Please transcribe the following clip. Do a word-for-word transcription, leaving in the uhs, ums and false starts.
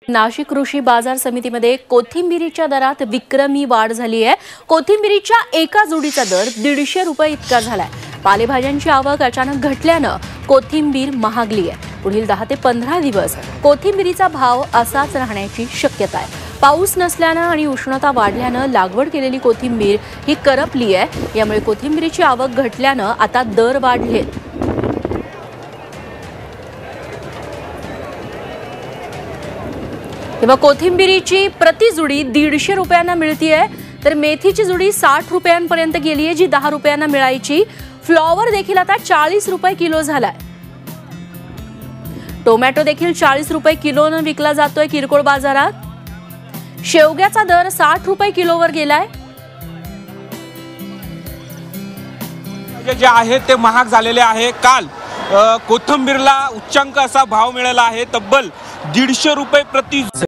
नाशिक कृषी बाजार समितीमध्ये कोथिंबिरीच्या दरात विक्रमी वाढ झाली आहे। कोथिंबिरीच्या एका जोडीचा दर दीडशे रुपये इतका झालाय। पालेभाज्यांची आवक अचानक घटल्यानं कोथिंबीर महागली आहे। पुढील दहा ते पंधरा दिवस कोथिंबिरीचा भाव असाच राहण्याची शक्यता आहे। पाऊस नसल्यानं आणि उष्णता वाढल्यानं लागवड केलेली कोथिंबीर ही करपली आहे। यामुळे कोथिंबिरीची आवक घटल्यानं आता दर वाढलेत। तेव्हा कोथिंबिरीची प्रति जुडी दीडशे रुपयांना मिळतीये, तर मेथीची जुडी साठ रुपयांपर्यंत गेली आहे, जी दहा रुपयांना मिळायची। फ्लॉवर देखील आता चाळीस रुपये किलो झालाय। टोमॅटो देखील चाळीस रुपये किलोने विकला जातोय किरकोळ बाजारात। शेवग्याचा दर साठ रुपये किलोवर गेलाय। जे आहे ते महाग झालेले आहे। काल कोथिंबीरला उच्चांक असा भाव मिळाला आहे, तब्बल दीडशे रुपये प्रति